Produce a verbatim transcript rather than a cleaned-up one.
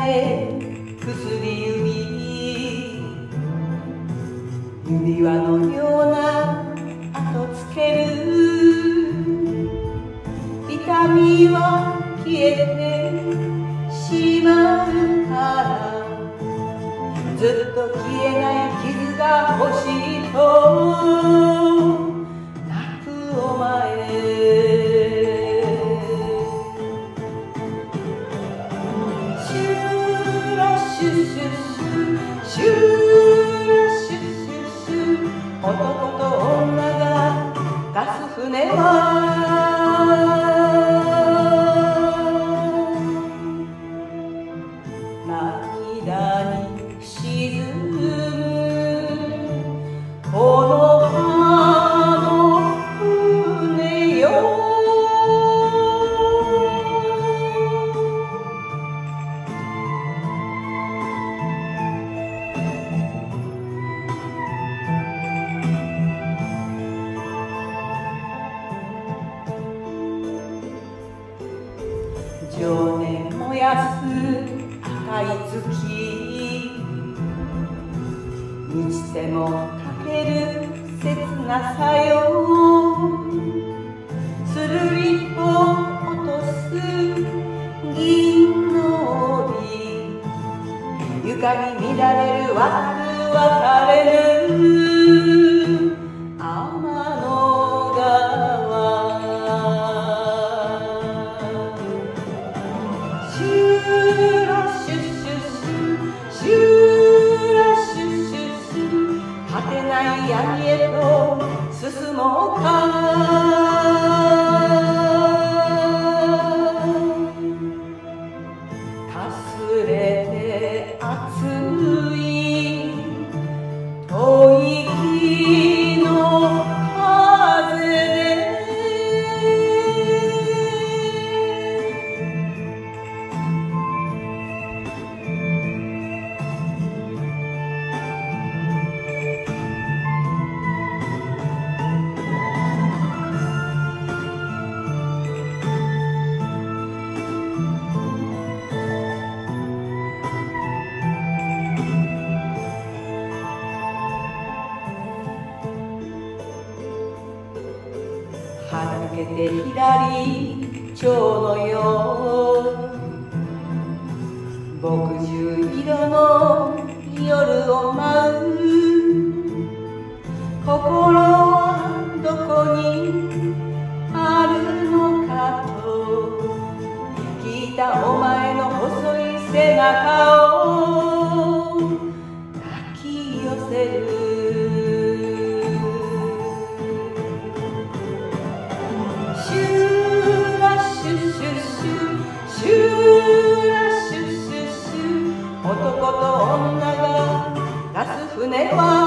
へ薬指指輪のような後つける痛みは消えてしまうからずっと消えない傷が欲しいと泣くお前シュラシュシュシュシュラシュシュシュ男と女が出す船は涙に沈むこの葉の船よ情念燃やす赤い月満ちてもかける切なさよするりと落とす銀の帯床に乱れる渡る別れぬ天の川シュラシュシュシュシュラシュシュシュ果てない闇へと進もうかかすれて熱い吐息の風ではだけて左蝶のよう墨汁色の夜を舞う心はどこにあるのかと聞いたお前の細い背中を抱き寄せる男と女が出す船は